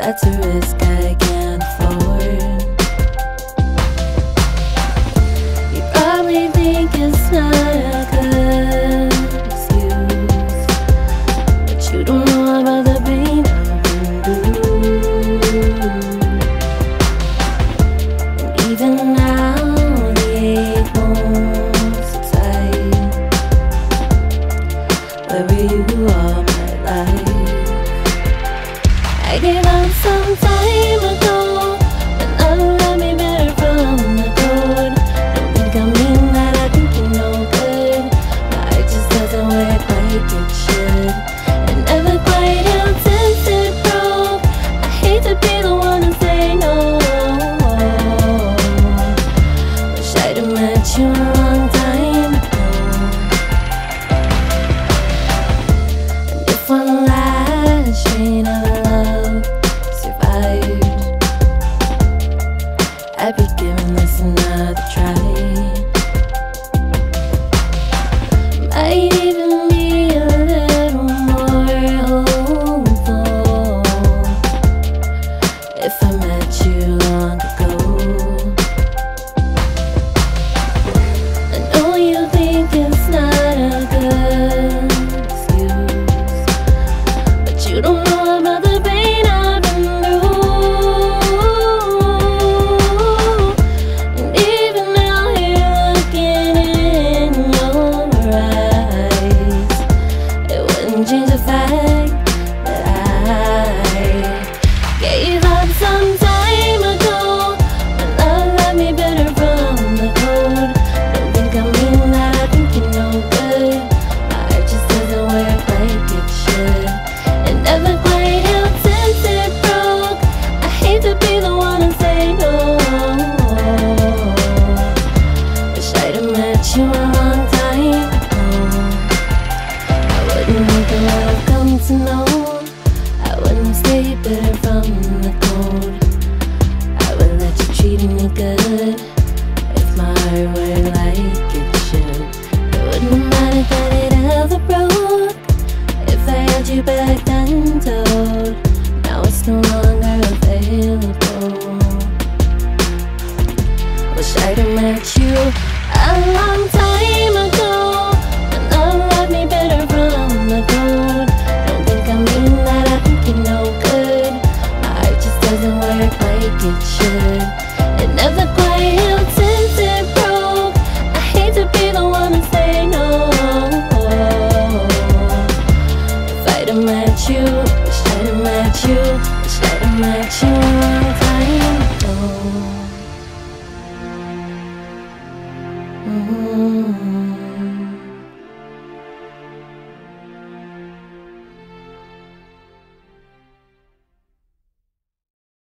that's a risk I can't afford. You probably think it's not a good excuse, but you don't know about the pain I've been through. And even now the ache won't subside. Where were you all my life? I gave up some time ago, but love left me better from the road. Don't think I mean that, I think you know good. My heart just doesn't work like it should. It never quite healed since it broke. I hate to be the one to say no. Wish I'd have met you a long time ago. And if one last train of love survived, I'd be giving this another try. Might even be a little more hopeful if I met you long ago. I know you think it's not a good excuse, but you don't know about the pain I've been through. And even now here looking in your eyes, it wouldn't change the fact that I gave up some time ago. When love left me better from the cold. Don't think I mean that, I think you know good. My heart just doesn't work like it should. It never quite healed since it broke. I hate to be the one to say no. Wish I'd have met you a long time ago. I wouldn't think I would have come to know. I wouldn't have stayed bitter from the cold. I would let you treat me good if my heart were like it should. It wouldn't matter that it ever broke if I had you back then told. Now it's no longer available. Wish I'd have met you a long time ago. When love left me better from the cold. Don't think I mean that, I think you know good. My heart just doesn't work like it should. It never quite healed since it broke. I hate to be the one to say no. If I'd have met you, wish I'd have met you, wish I'd have met you a long time ago.